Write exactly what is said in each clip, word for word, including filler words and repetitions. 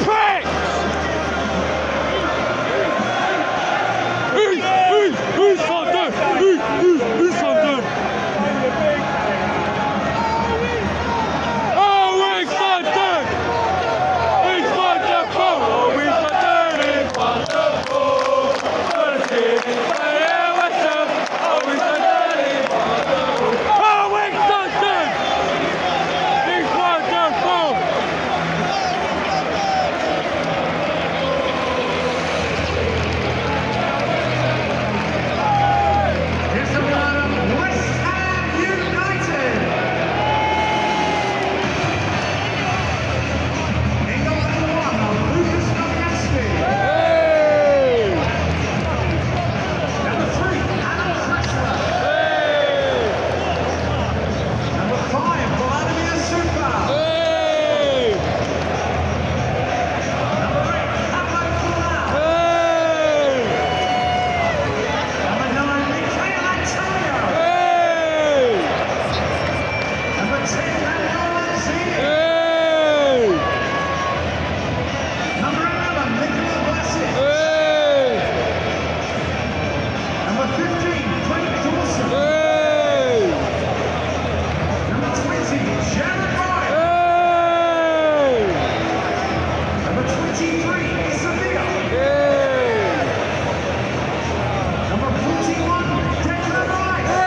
prick! Who's, who's, who's Van Dijk? Who's, who's, who's Van Dijk? Oh, it's Van Dijk! It's wonderful! Oh, it's Van Dijk! It's wonderful! First in player, what's up? Oh, it's Van Dijk! It's wonderful! Oh, it's Van Dijk! It's wonderful! Here's the run of West Ham United. In goal number one of Lucas Nowitzki. Hey! Number three, Adam Freshler. Hey! Number five, Vladimir Supa. Hey! Number eight, Pablo Colau. Hey! Number nine, Michael Antonio. Hey! Number ten, Manuel Lanzini. Hey! Number eleven, Nicola Vlasic. Hey! Number fifteen, Frank Dawson. Hey! Number twenty, Jared Ryan. Hey! Number twenty-three, Issa Villa. Hey! Number forty-one, Declan Rice. Hey!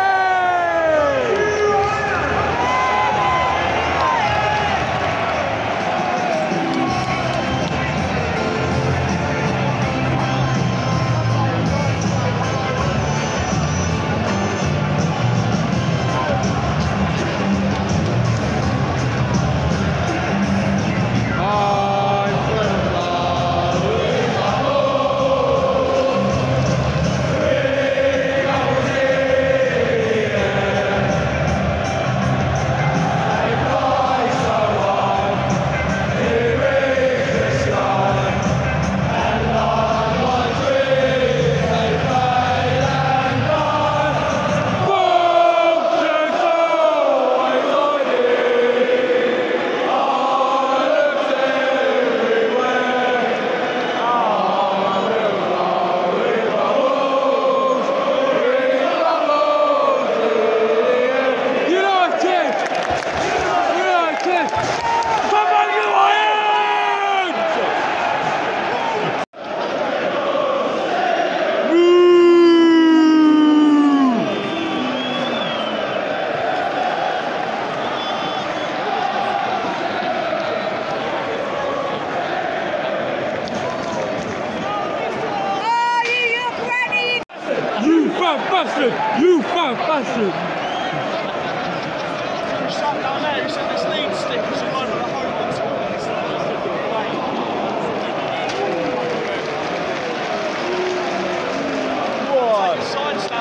United! United! Come on, you Lions! Woo! You fat bastard! You fat bastard! Shut down there, you said this lead stick is one of the home ones. What? Side stand,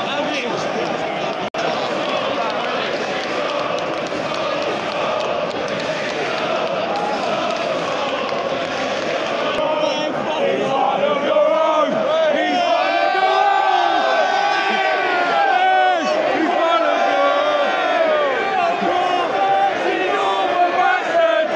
He's one of yours!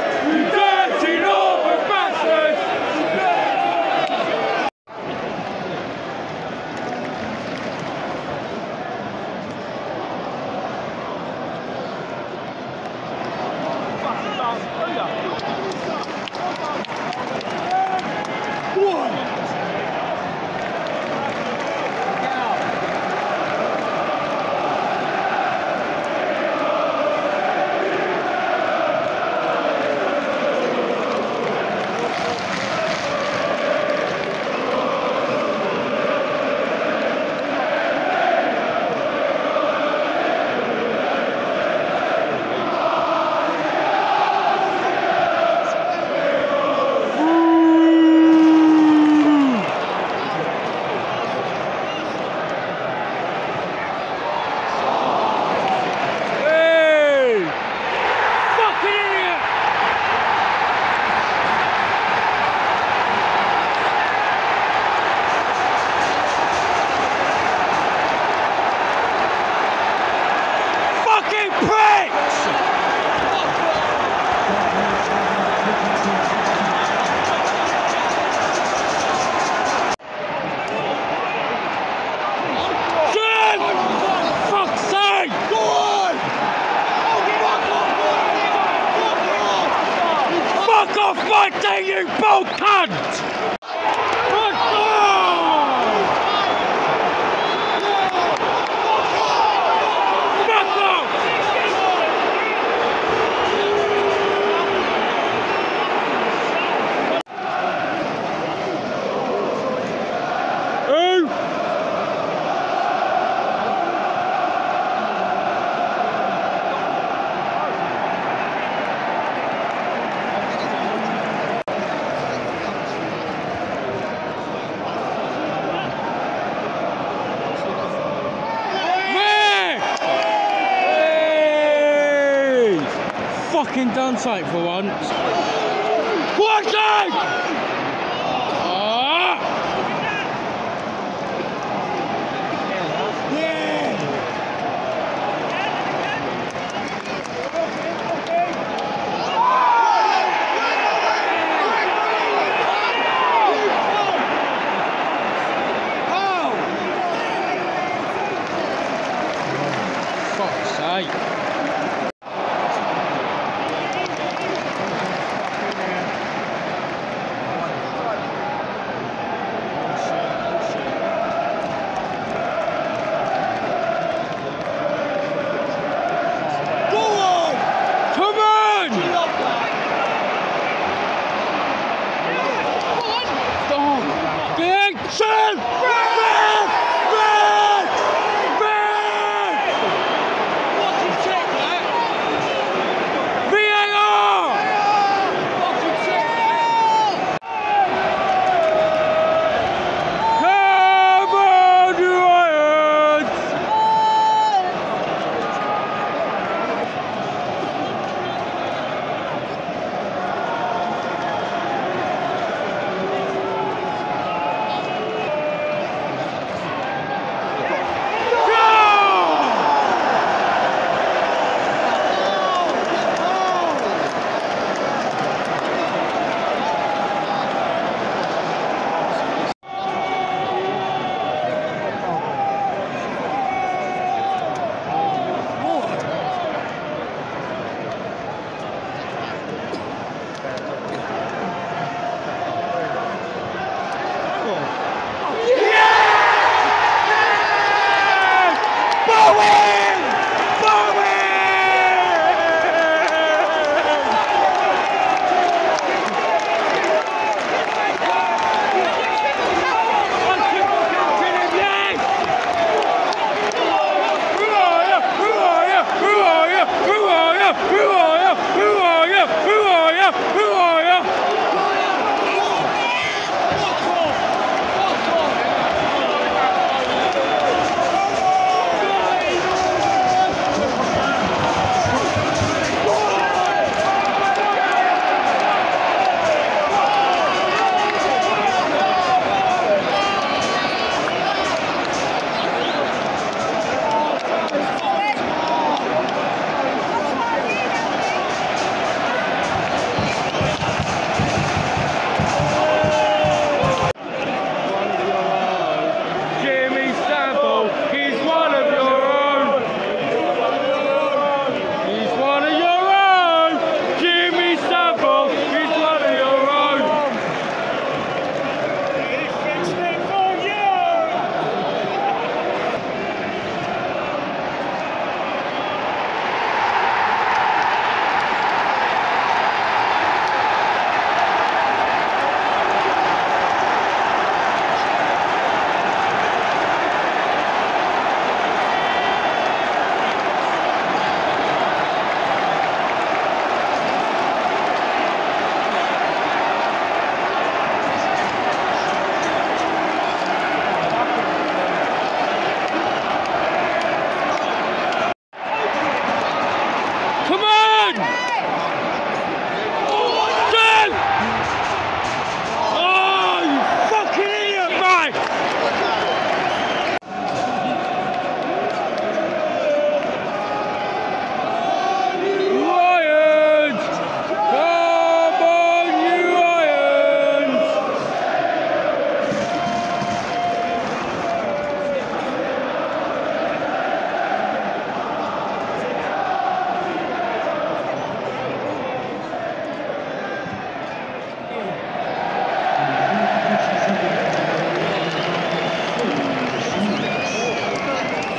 fighting, you bull cunt! Fucking done something for once. Watch it! Ah! Yeah! Oh! Fuck's sake.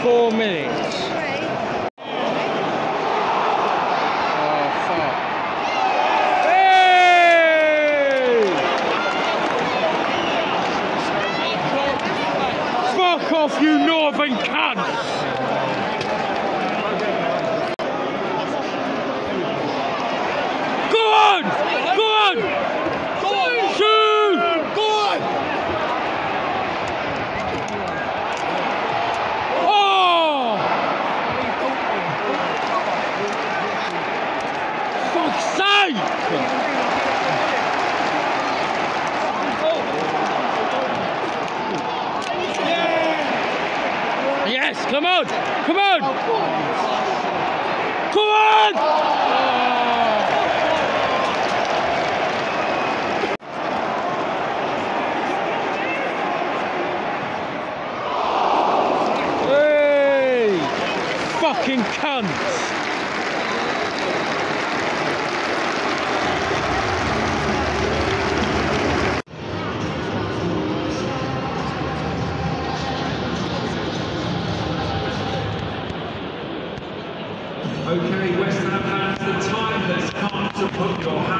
four minutes. Oh, fuck. Hey! Fuck off, you northern cunts! Go on! Go on! Shoot! Go on! Oh! Fuck's sake! Yes, come on! Come on! Come on! Hey! Fucking cunts! Okay, West Ham fans, the time has come to put your hand.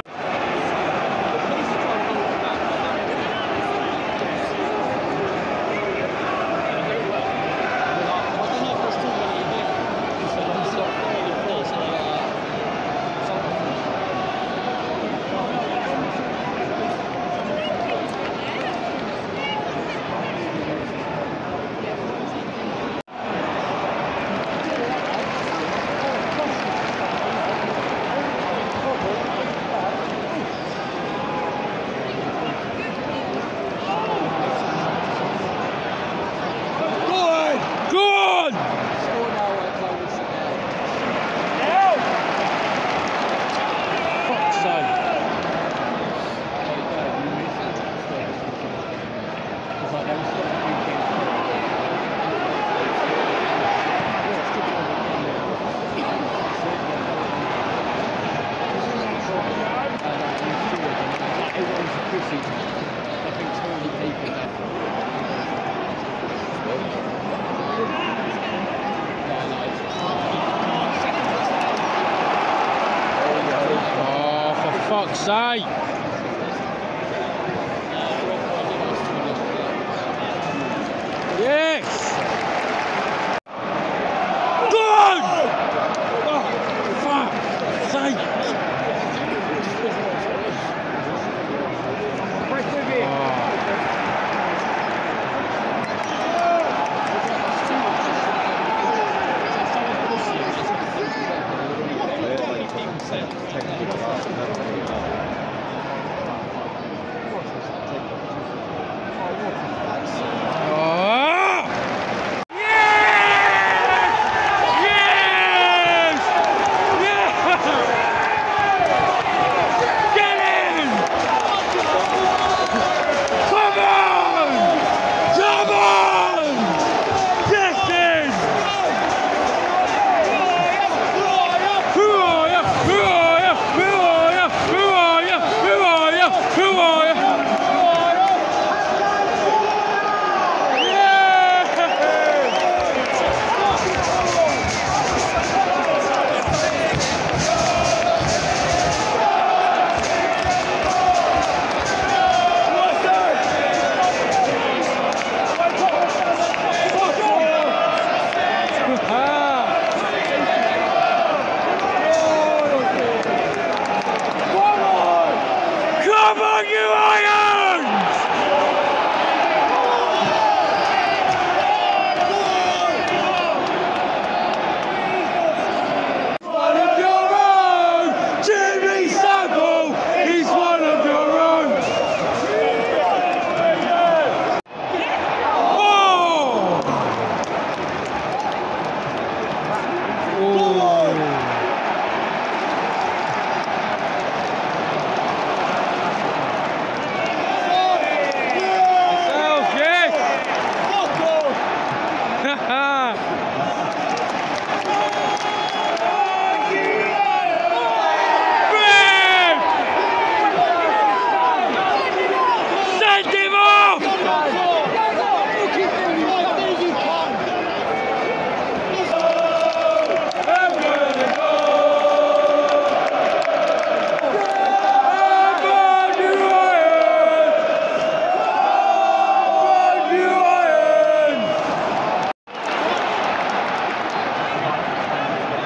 Fuck's sake! Yes! Good! Oh, fuck's sake!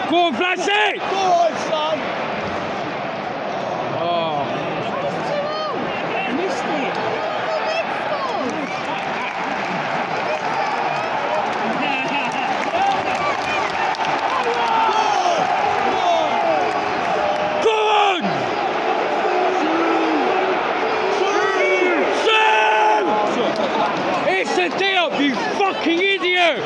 Go on, Flashy! Go on, son! Oh. Missed it. Go on! Shoot! It's a day up, you fucking idiot!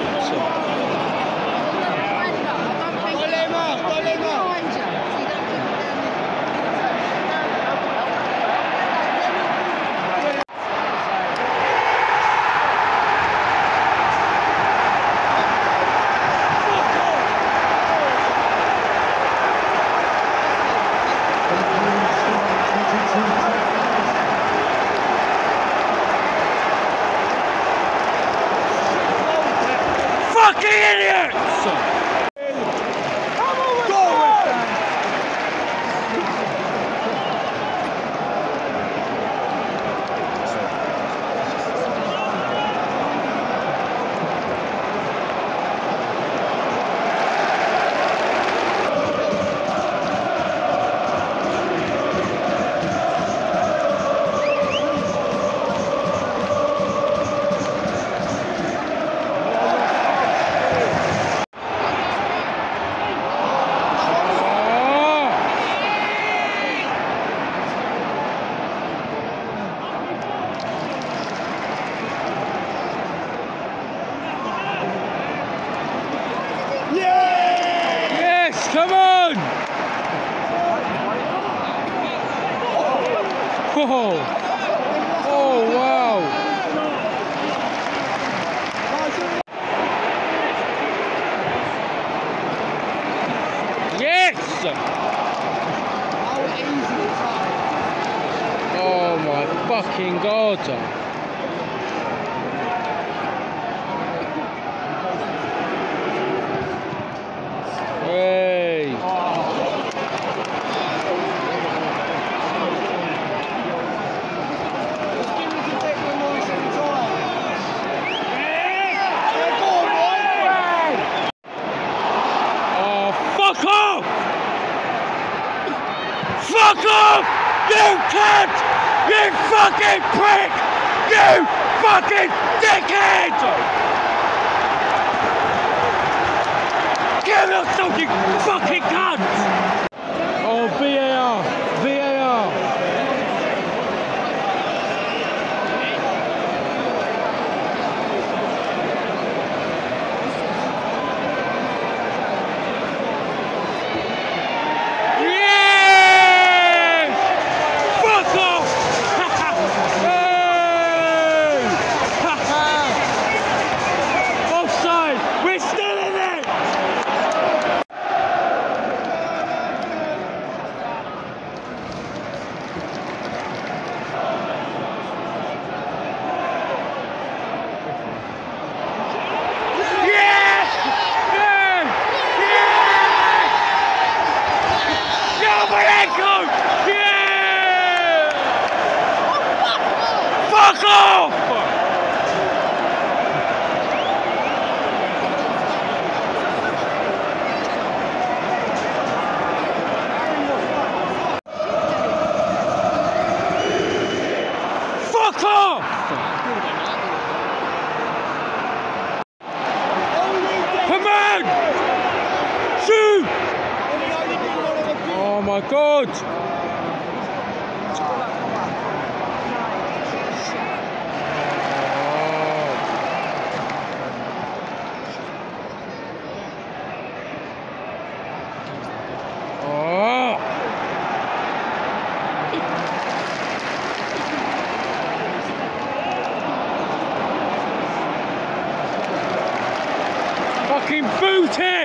Fucking idiots! Yes, come on! Oh, oh wow! Yes! Oh my fucking god! Hey! Oh, fuck off! Fuck off! You cunt! You fucking prick! You fucking dickhead! Give yourself, you fucking cunt! Oh, V A R! V A R! Yes! Fuck off! Hey! Offside! We're still in it! Fuck off! Fuck off! Come on! Shoot! Oh my god! Fucking boot it!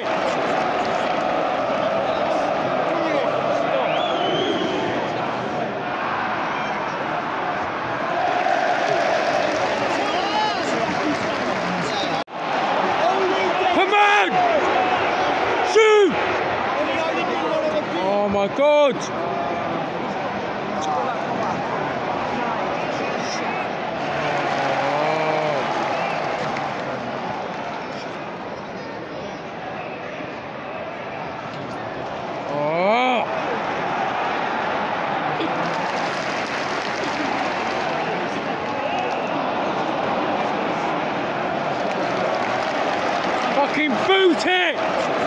Come on! Shoot! Oh my god! Fucking boot it!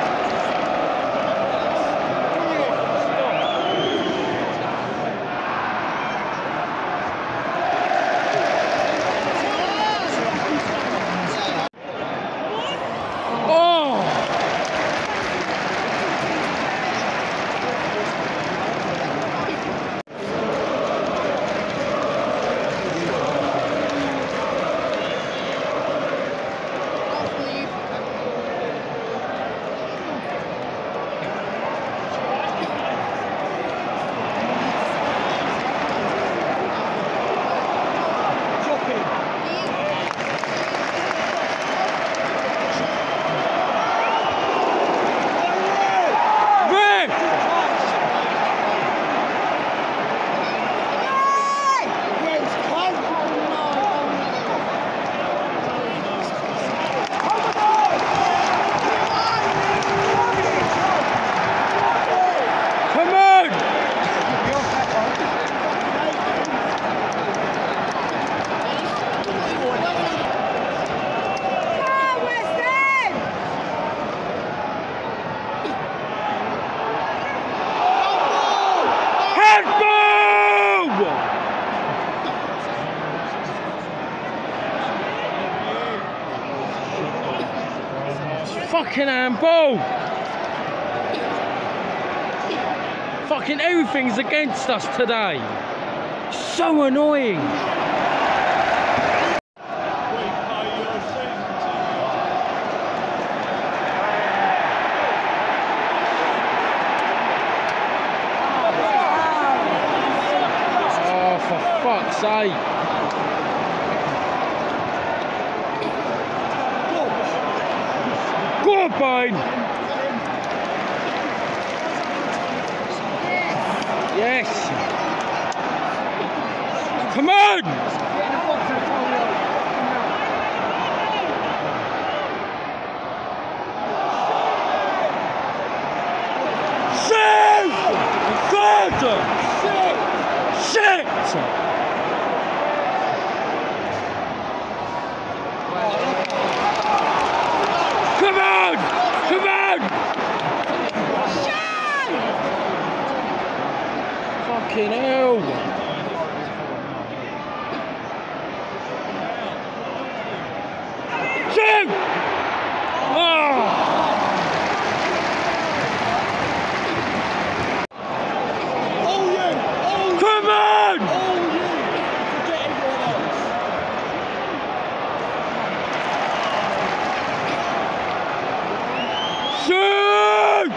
Fucking handball! Fucking everything's against us today. So annoying. Oh, for fuck's sake. Go on, Bane! Yes! Come on! Shoot! Good! Shit! Shit! Come on! Come on! Fucking hell! Shoot! Oh! Oh yeah! Oh, come on! Oh yeah! Forget everyone else. Shoot!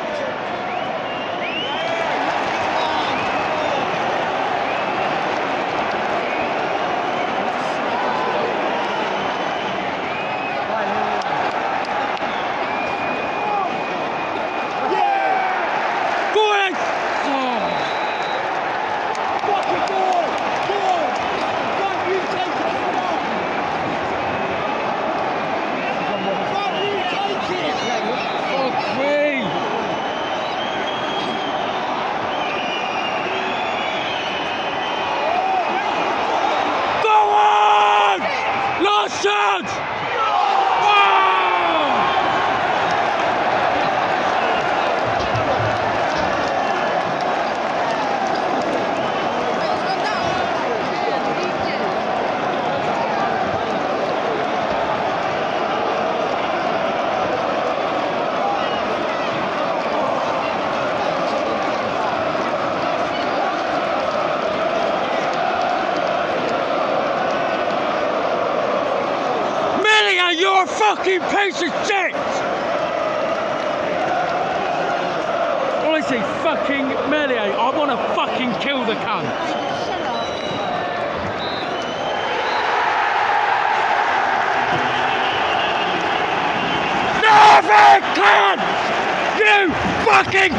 Go ahead! Oh. Fucking go on! Go on! Fuck you, take it! Fuck you, take it! Fuck me! Go on! Last chance! Oh! You're a fucking piece of shit! Honestly, fucking Melier, I want to fucking kill the cunt. Never cunt! You fucking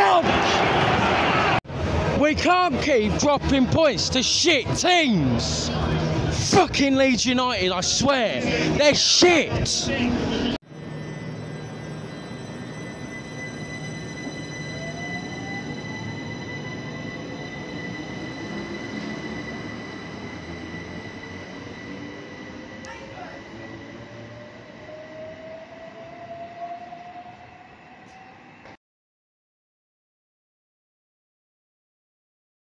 cunt! We can't keep dropping points to shit teams. Fucking Leeds United, I swear, they're shit.